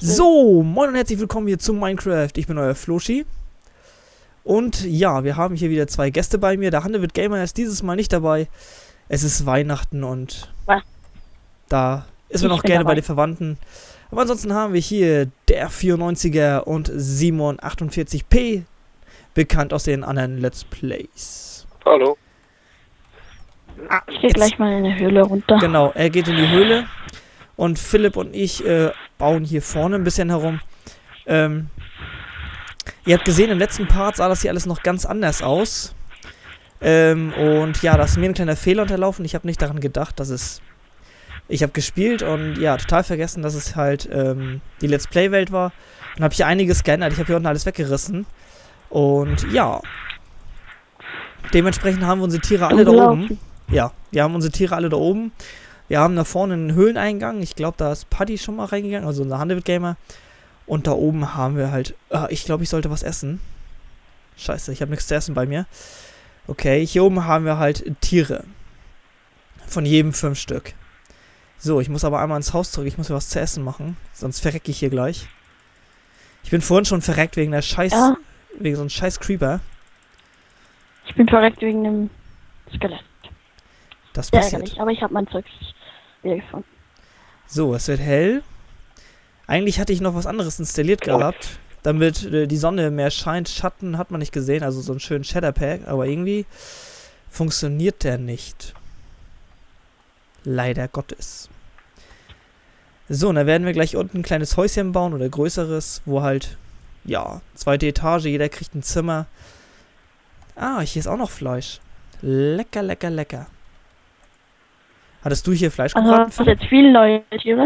So, moin und herzlich willkommen hier zu Minecraft. Ich bin euer Floshi. Und ja, wir haben hier wieder zwei Gäste bei mir. Der Handewitt Gamer ist dieses Mal nicht dabei. Es ist Weihnachten und da ist man noch gerne bei den Verwandten. Aber ansonsten haben wir hier der 94er und Simon 48p, bekannt aus den anderen Let's Plays. Hallo. Ich gehe gleich mal in die Höhle runter. Genau, er geht in die Höhle. Und Philipp und ich bauen hier vorne ein bisschen herum. Ihr habt gesehen, im letzten Part sah das hier alles noch ganz anders aus. Und ja, da ist mir ein kleiner Fehler unterlaufen. Ich habe nicht daran gedacht, dass es... Ich habe gespielt und ja, total vergessen, dass es halt die Let's Play-Welt war. Dann habe ich hier einiges geändert. Ich habe hier unten alles weggerissen. Und ja. Dementsprechend haben wir unsere Tiere alle da oben. Ja, wir haben unsere Tiere alle da oben. Wir haben da vorne einen Höhleneingang. Ich glaube, da ist Paddy schon mal reingegangen, also unser Handewitt Gamer. Und da oben haben wir halt... ich glaube, ich sollte was essen. Scheiße, ich habe nichts zu essen bei mir. Okay, hier oben haben wir halt Tiere. Von jedem 5 Stück. So, ich muss aber einmal ins Haus zurück. Ich muss mir was zu essen machen. Sonst verrecke ich hier gleich. Ich bin vorhin schon verreckt wegen der Scheiß... Ja. Wegen so einem scheiß Creeper. Ich bin verreckt wegen dem Skelett. Das passiert. Ärgerlich, aber ich habe mein Zeug wieder gefunden. So, es wird hell. Eigentlich hatte ich noch was anderes installiert gehabt, damit die Sonne mehr scheint. Schatten hat man nicht gesehen, also so einen schönen Shadowpack, aber irgendwie funktioniert der nicht. Leider Gottes. So, und dann werden wir gleich unten ein kleines Häuschen bauen oder größeres, wo halt, ja, 2. Etage, jeder kriegt ein Zimmer. Ah, hier ist auch noch Fleisch. Lecker, lecker, lecker. Hattest du hier Fleisch gebraten? Also, hast du jetzt viele neue Tiere?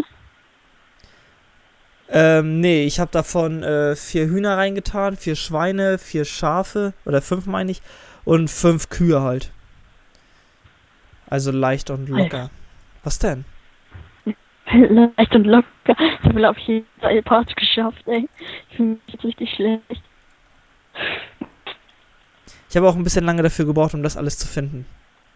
Nee, ich habe davon 4 Hühner reingetan, 4 Schweine, 4 Schafe, oder 5 meine ich, und 5 Kühe halt. Also leicht und locker. Alter. Was denn? Leicht und locker. Ich habe auf jeden Fall Part geschafft, ey. Ich fühle mich jetzt richtig schlecht. Ich habe auch ein bisschen lange dafür gebraucht, um das alles zu finden.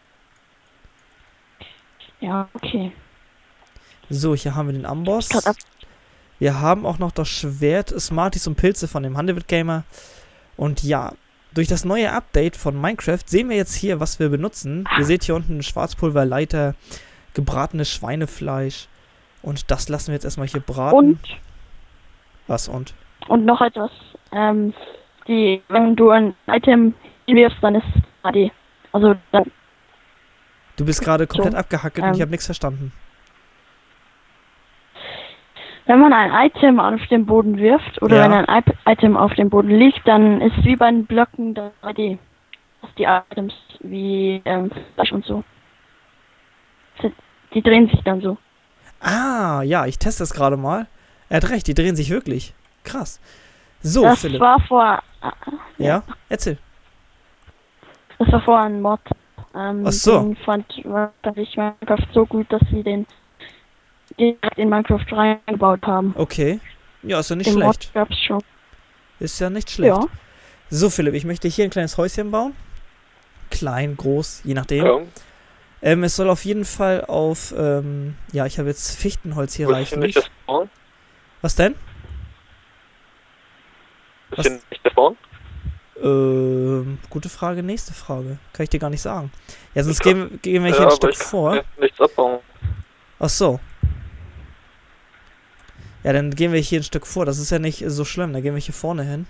Ja, okay. So, hier haben wir den Amboss. Wir haben auch noch das Schwert, Smarties und Pilze von dem Handewitt Gamer. Und ja, durch das neue Update von Minecraft sehen wir jetzt hier, was wir benutzen. Ihr seht hier unten eine Schwarzpulverleiter, gebratenes Schweinefleisch. Und das lassen wir jetzt erstmal hier braten. Und? Was und? Und noch etwas. Wenn du ein Item wirfst, dann ist AD. Also dann... Du bist gerade komplett abgehackelt und ich habe nichts verstanden. Wenn man ein Item auf den Boden wirft, oder wenn ein Item auf dem Boden liegt, dann ist wie bei den Blöcken 3D. Das die Items wie Fleisch und so. Die drehen sich dann so. Ah, ja, ich teste das gerade mal. Er hat recht, die drehen sich wirklich. Krass. So, das Philipp. War vor... ja, erzähl. Das war vor einem Mod. Ach so. Den fand ich Minecraft so gut, dass sie den direkt in Minecraft reingebaut haben. Okay. Ja, ist ja nicht den schlecht. Mod gab's schon. Ist ja nicht schlecht. Ja. So, Philipp, ich möchte hier ein kleines Häuschen bauen. Klein, groß, je nachdem. Ja. Es soll auf jeden Fall auf, ja, ich habe jetzt Fichtenholz hier reichen. Was denn? Was denn nicht der Spawn? Gute Frage, nächste Frage. Kann ich dir gar nicht sagen. Ja, sonst gehen wir hier ein Stück vor. Nichts abbauen. Ach so. Ja, dann gehen wir hier ein Stück vor. Das ist ja nicht so schlimm. Dann gehen wir hier vorne hin.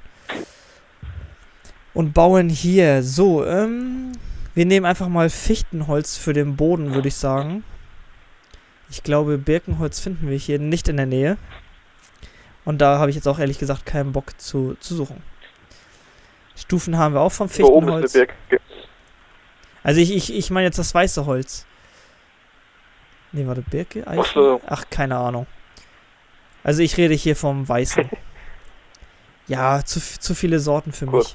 Und bauen hier. So, wir nehmen einfach mal Fichtenholz für den Boden, würde ich sagen. Ich glaube, Birkenholz finden wir hier nicht in der Nähe. Und da habe ich jetzt auch ehrlich gesagt keinen Bock zu suchen. Stufen haben wir auch vom Fichtenholz. Also ich meine jetzt das weiße Holz. Ne, warte, Birke? Eiche? Ach, keine Ahnung. Also ich rede hier vom weißen. Ja, zu viele Sorten für mich.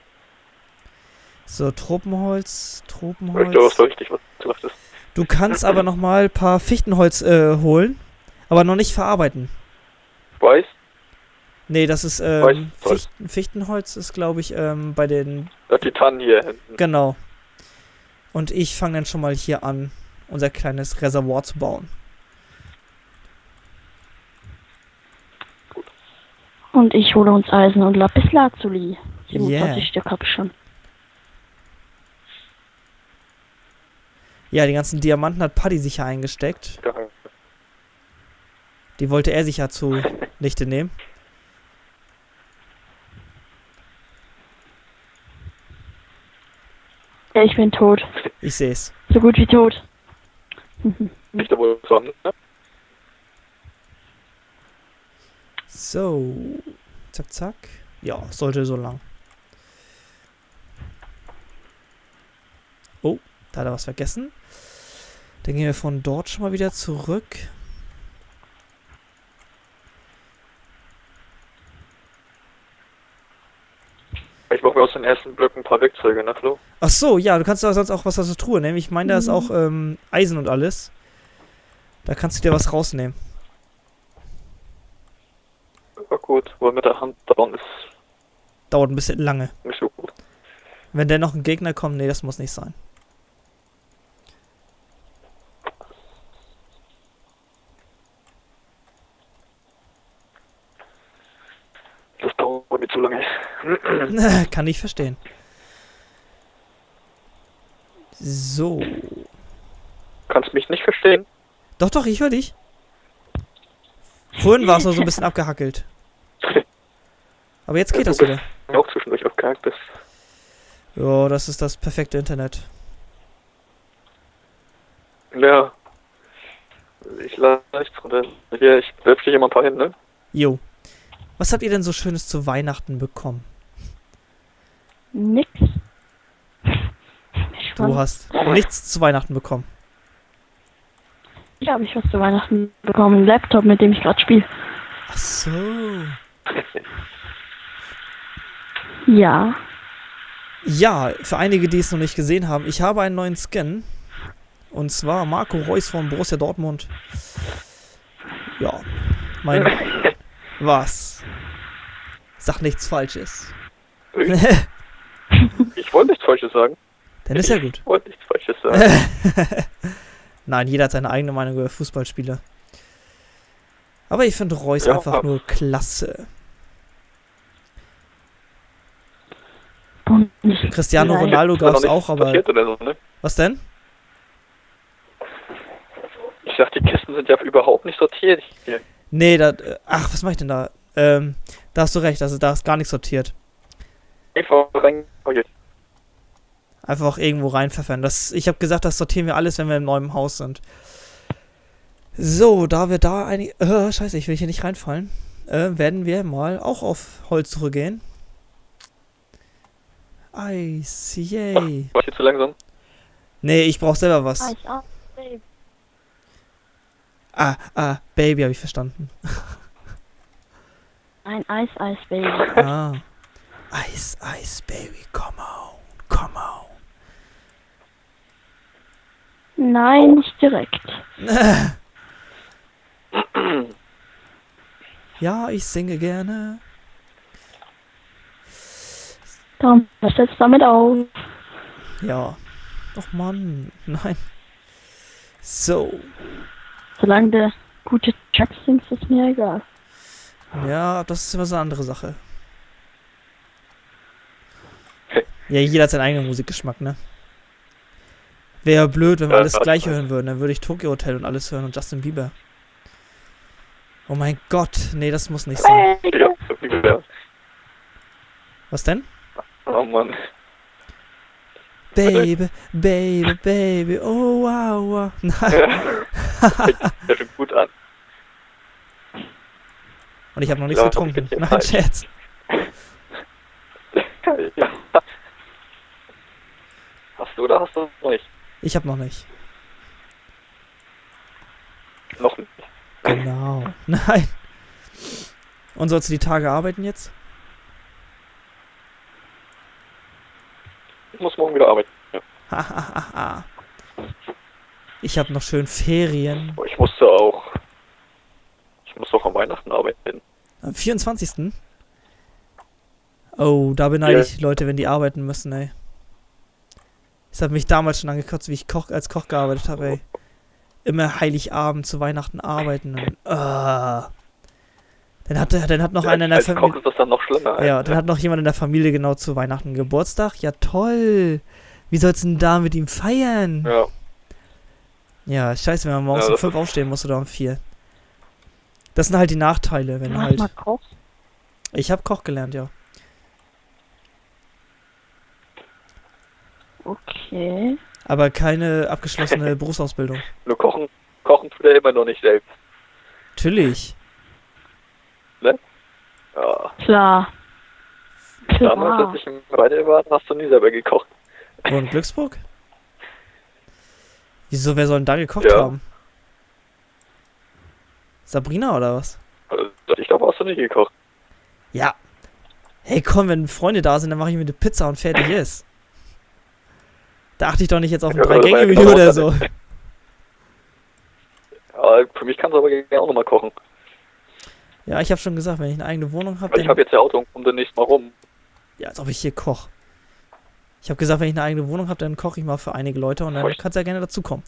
So, Tropenholz. Ich glaube, das war richtig, was du dachtest. Du kannst aber nochmal ein paar Fichtenholz holen, aber noch nicht verarbeiten. Weiß? Nee, das ist, Fichtenholz ist, glaube ich, bei den... Die Tannen hier hinten. Genau. Und ich fange dann schon mal hier an, unser kleines Reservoir zu bauen. Gut. Und ich hole uns Eisen und Lapislazuli. 27 Yeah. Stück hab ich schon. Ja, die ganzen Diamanten hat Paddy sicher eingesteckt. Ja. Die wollte er sicher zu Nichte nehmen. Ja, ich bin tot. Ich seh's. So gut wie tot. Nicht wohl zusammen, ne? So. Zack, zack. Ja, sollte so lang. Oh, da hat er was vergessen. Dann gehen wir von dort schon mal wieder zurück. Ich brauche mir aus den ersten Blöcken ein paar Werkzeuge, ne, Flo? Ach so, ja, du kannst aber sonst auch was aus der Truhe nehmen. Ich meine, da ist auch Eisen und alles. Da kannst du dir was rausnehmen. Ja gut, aber mit der Hand daran ist Dauert ein bisschen lange. nicht so gut. Wenn der noch ein Gegner kommt, nee, das muss nicht sein. Das dauert mir zu lange. Kann ich verstehen. So. Kannst mich nicht verstehen? Doch, doch, ich höre dich. Vorhin war es nur so ein bisschen abgehackelt. Aber jetzt geht das wieder. Auch zwischendurch aufgehakt bist. Ja, das ist das perfekte Internet. Ja. Ich lade nichts runter. Hier, ich werfe dir hier mal ein paar hin, ne? Jo. Was habt ihr denn so Schönes zu Weihnachten bekommen? Nix. Du hast nichts zu Weihnachten bekommen. Ja, habe ich was zu Weihnachten bekommen. Einen Laptop, mit dem ich gerade spiele. Ach so. Ja. Ja, für einige, die es noch nicht gesehen haben, ich habe einen neuen Skin. Und zwar Marco Reus von Borussia Dortmund. Ja. Mein... Was? Sag nichts Falsches. Ich wollte nichts Falsches sagen. Dann ist ja gut. Ich wollte nichts Falsches sagen. Nein, jeder hat seine eigene Meinung über Fußballspieler. Aber ich finde Reus Ja. einfach nur klasse. Cristiano Nein. Ronaldo Ist aber gab es noch auch, nicht aber... sortiert oder so, ne? Was denn? Ich sag, die Kisten sind ja überhaupt nicht sortiert hier. Nee, da... Ach, was mach ich denn da? Da hast du recht, also da ist gar nichts sortiert. Einfach rein. Oh, jetzt. Einfach irgendwo reinpfeffern. Ich habe gesagt, das sortieren wir alles, wenn wir im neuen Haus sind. So, da wir da einige... scheiße, ich will hier nicht reinfallen. Werden wir mal auch auf Holzsuche gehen. Eis, yay. War ich jetzt zu langsam? Nee, ich brauch selber was. Eis auf, Baby. Baby, habe ich verstanden. Ein Eis, Baby. Ah. Eis, Baby, come on, come on. Nein, nicht direkt. Ja, ich singe gerne. Komm, was setzt damit auf? Ja. Ach Mann, nein. So. Solange der gute Tracks singt, ist mir egal. Ja, das ist immer so eine andere Sache. Ja, jeder hat seinen eigenen Musikgeschmack, ne? Wäre blöd, wenn wir alles gleich hören würden. Dann würde ich Tokyo Hotel und alles hören und Justin Bieber. Oh mein Gott, nee, das muss nicht sein. Ja, so viel wär's. Was denn? Oh Mann. Baby, Baby, Baby, oh wow, wow. Nein. Fängt ja schon gut an. Und ich habe noch nichts Ja, getrunken. ich bin Nein, falsch. Scherz. Ja. Hast du oder hast du noch nicht? Ich habe noch nicht. Noch nicht. Genau. Nein. Und sollst du die Tage arbeiten jetzt? Ich muss morgen wieder arbeiten. Ja. Hahaha. Ich habe noch schön Ferien. Aber ich muss auch am Weihnachten arbeiten. Am 24. Oh, da beneide Ja. ich Leute, wenn die arbeiten müssen, ey. Das hat mich damals schon angekotzt, wie ich als Koch gearbeitet habe, ey. Immer Heiligabend zu Weihnachten arbeiten. Und, da Dann hat noch Ja, einer in der als Koch Familie. ist das dann noch schlimmer. Ja, dann hat noch jemand in der Familie genau zu Weihnachten Geburtstag. Ja, toll. Wie sollst du denn da mit ihm feiern? Ja. Ja, scheiße, wenn man morgens Ja, um das 5 aufstehen muss oder um 4. Das sind halt die Nachteile, wenn Du hast halt. mal Koch. Ich habe Koch gelernt, ja. Okay. Aber keine abgeschlossene Berufsausbildung. Nur kochen tut er immer noch nicht selbst. Natürlich. Ja. Klar. Damals, als ich im Weide war, hast du nie selber gekocht. Wo in Glücksburg? Wieso, wer soll denn da gekocht Ja. haben? Sabrina oder was? Also, ich glaube, hast du nicht gekocht. Ja. Hey, komm, wenn Freunde da sind, dann mache ich mir eine Pizza und fertig ist. Da achte ich doch nicht jetzt auf ein Ja, das war ja 3-Gänge-Menü genau oder das. so. Ja, für mich kannst du aber gerne auch nochmal kochen. Ja, ich habe schon gesagt, wenn ich eine eigene Wohnung habe, Weil ich habe dann... jetzt ja Auto und komme demnächst mal rum. Ja, als ob ich hier koche. Ich habe gesagt, wenn ich eine eigene Wohnung habe, dann koche ich mal für einige Leute und dann Echt? kannst du ja gerne dazukommen.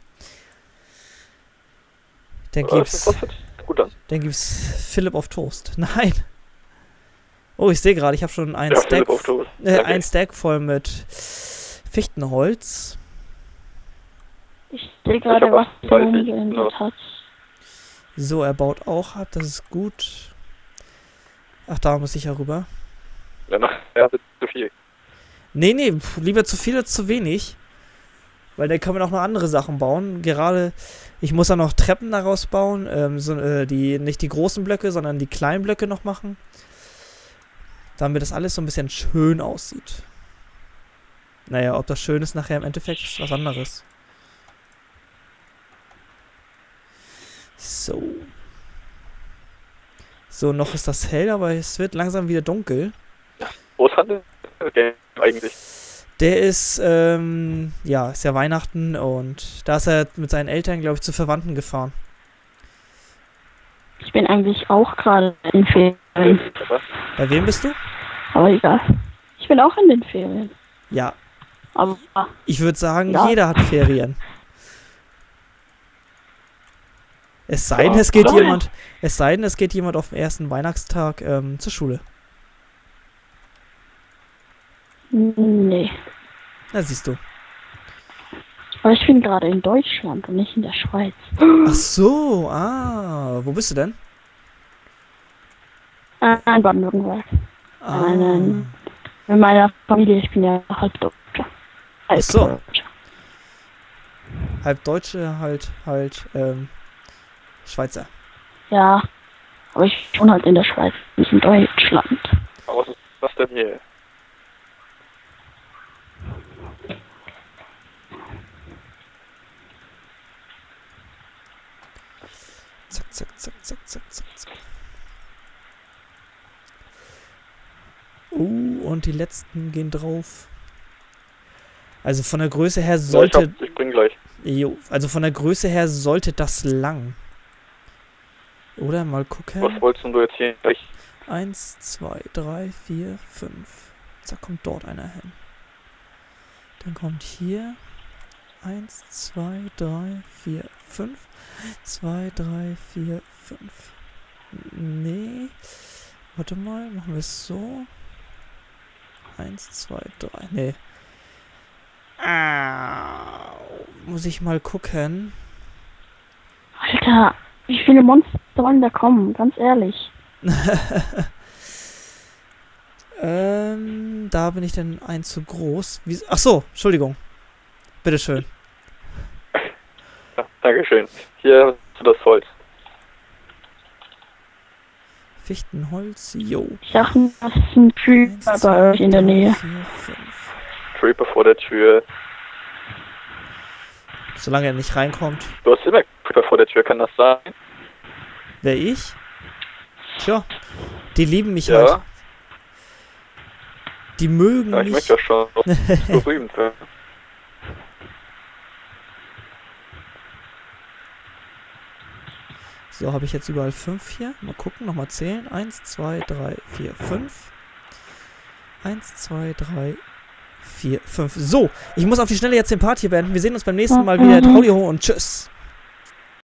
Dann Das gibt's... hört sich gut an. Dann gibt's Philipp auf Toast. Nein. Oh, ich sehe gerade, ich habe schon ein Ja, Stack, Philipp auf Toast. Okay. ein Stack voll mit Fichtenholz. Ich sehe gerade, hab was auch du 30, umgeändert ja. hast. So, er baut auch ab, das ist gut. Ach, da muss ich ja rüber. Ja, das ist zu viel. Nee, lieber zu viel als zu wenig. Weil dann kann man auch noch andere Sachen bauen. Gerade, ich muss ja noch Treppen daraus bauen. Nicht die großen Blöcke, sondern die kleinen Blöcke noch machen. Damit das alles so ein bisschen schön aussieht. Naja, ob das schön ist nachher im Endeffekt, ist was anderes. So. So, noch ist das hell, aber es wird langsam wieder dunkel. Wo ist Handel eigentlich? Der ist, ist ja Weihnachten und da ist er mit seinen Eltern, glaube ich, zu Verwandten gefahren. Ich bin eigentlich auch gerade in Ferien. Was? Bei wem bist du? Aber egal. Ich bin auch in den Ferien. Ja, Aber ich würde sagen, Ja. jeder hat Ferien. Es sei denn, Ja, es geht oder? jemand auf dem ersten Weihnachtstag zur Schule. nee. Na, siehst du. Aber ich bin gerade in Deutschland und nicht in der Schweiz. Ach so, wo bist du denn? In Baden-Württemberg. Ah, Nein. Mit meiner Familie, ich bin ja halb Deutscher. Ach so. Deutscher. halb Deutsche, halt, Schweizer. Ja. Aber ich wohne halt in der Schweiz, nicht in Deutschland. Aber was ist das denn hier? Zack, zack, zack, zack, zack, zack, zack. Und die letzten gehen drauf. Also von der Größe her sollte... Ich bring gleich. Jo, also von der Größe her sollte das lang. Oder mal gucken. Was wolltest denn du jetzt hier gleich? 1, 2, 3, 4, 5. Zack, kommt dort einer hin. Dann kommt hier 1, 2, 3, 4, 5. 2, 3, 4, 5. Nee. Warte mal, machen wir es so. 1, 2, 3. Nee. Muss ich mal gucken. Alter, wie viele Monster wollen da kommen? Ganz ehrlich. Da bin ich dann ein zu groß. Ach so, Entschuldigung. Bitteschön. Ja, Dankeschön. Hier hast du das Holz. Fichtenholz, jo. Ich dachte, das ist ein Creeper bei euch in der Nähe. 4, 5. Creeper vor der Tür. Solange er nicht reinkommt. Du hast immer Creeper vor der Tür, kann das sein? Wer ich? Tja, die lieben mich Ja. halt. Die mögen Ja, ich mich. merke das schon. Das ist berühmt. Ja. So, habe ich jetzt überall 5 hier. Mal gucken, nochmal zählen. 1, 2, 3, 4, 5. 1, 2, 3, 4, 5. So, ich muss auf die Schnelle jetzt den Part hier beenden. Wir sehen uns beim nächsten Mal wieder. Howdy ho und tschüss.